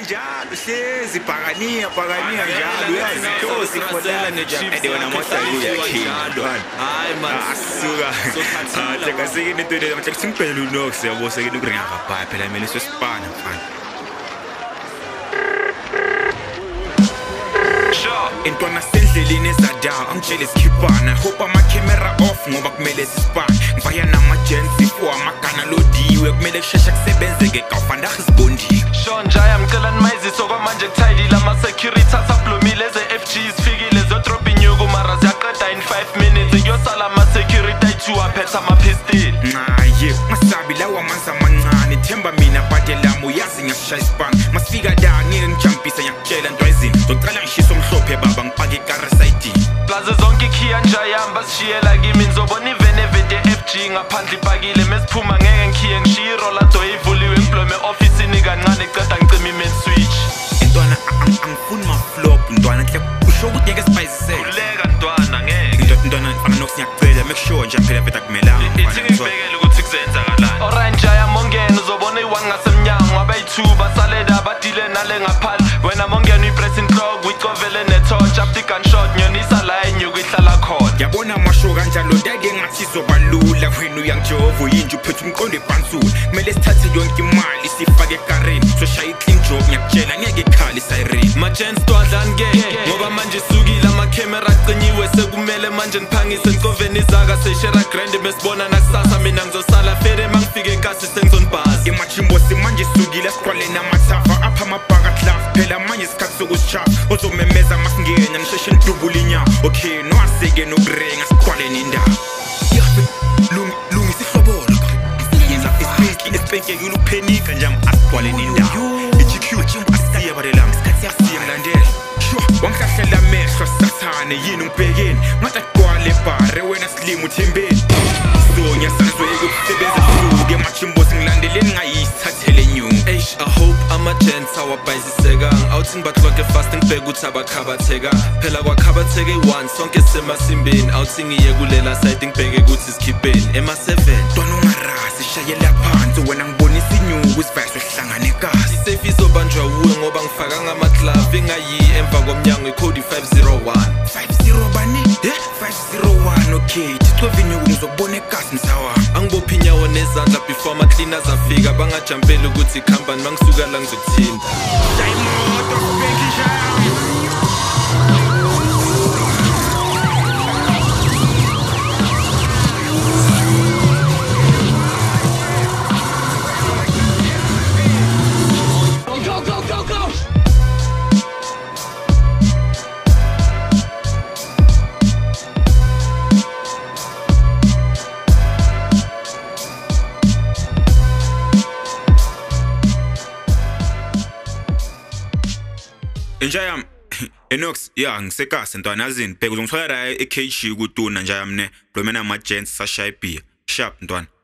njalo hlezi bhakaniya njalo uyazi Nkosi folane ade wena mosali uyakhindwa hayi man asuka teka sekini into le manje simpele uNoks yabo sekini ukuringa kabhayi phela mina sesipana mfana Intwana sendleleni ezadayo angitshela isikhipana hope ama camera off ngoba kumele sisipane ngifaya nama-agency for amagana lodiwe kumele kusheshe kusebenzeke kawufanda sizibondile Shonjaya mcela nimayiziso kwamanje kuthayilile ama-security asablomile eze-FG zifikile zodrop inyuku mara ziyaqeda in 5 minutes kuyosala ama-security ayi-2 aphethe amapistili Naye masabi lawa amanzi amancane themba mina bhade lami uyazi ngiyashaya isipana masifika la ngeke ngijampise ngiyakutshela ntwayizini ngizocala ngishisa omhlophe baba ngipake ikara esayidini plaze zonke ikhiya njayamba sishiyela kimi nizobona ivene FG ngaphandle ipakile mesiphuma ngeke ngikhiye ngishiye irolado eyivuliwe ngiblome ofisini kancane qeda ngicima i-main switch Ntwana angifuni ma-flop ntwana nhle usho ukuthi ngeke sipayisisele Khuleka ntwana ngeke Ntwana mfana Noks ngiyacela make sure nje phela veta kumelanga ithi ngibhekele ukuthi kuzenzakalani Alright njaya mongena uzobona i-1 ngasemnyango abayi-2 basaleda abadile nale ngaphandle wena mongena uyi-pressing clock uyicovele ne-torch after i-gunshot nyonisa la inyuku ihlala khona Yabona amasho kanjalo ndake ngathi izobalula wena uyangijova uyinje uphethe umqondo epansula kumele sithathe yonke imali sifake ekareni soshaya i-clean job ngiyakutshela ngeke ikhali isiren ma-gents twadlani ngeke ngoba manje sukile ama-camera acinyiwe sekumele manje niphangise nikoveni izaka seyishera grand besibona nakusasa mina ngizosala fere mangifike enkasi sengizonibhazi imachimbosi manje sukile esiqwaleni amathafa apha amabhaka class phela manje isikhathi sokusishafa ozomemeza masingena nisheshe nidubule inyawo okay nowaseke nokurenga siqwaleni indawo lungisa ihlobolo yenza isipeki esipenkekile ukuphenika nje asiqwaleni indawo i-GQ asiye barelami isikhathi yasiye mlandela wangihlahlela amehlo sathane yini ungibhekeni ngathi agqwale ebhare wena silima uthembeni sonya sanizoyeka ukusebenza ebusuku emachimbosi ngilandeleni ngayisithathele nyungu I hope ama-gents awabhayizisekanga awuthi ngibaxoke fast ngibheke ukuthi abakhabathekanga phela kwakhabatheke i-1 sonke semasimbeni awuthi ngiye kulela side ngibheke ukuthi sikhipheni ema-7 ntwana ungarasi shayela phansi wena ngibonisa inyuku isivayisi wehlangane kasi isafe izobanjwa wuwe ngoba ngifaka ngama-glove engayiyi emva komnyango ikhodi 501 50 bani 501 okay thicova inyuku ngizokubona ekasi msawami angibophi inyawo nezandla before ama-cleaners afika bangajampeli ukuthi ikhambani mangisuka la ngizokuthinta Imoto sibhekisha Njayam Noks ya ngisekase ntwana azini bheka uzongithola la eKG kutuna njayam ne blomena ama-gents sashaya ibhiya sharp ntwana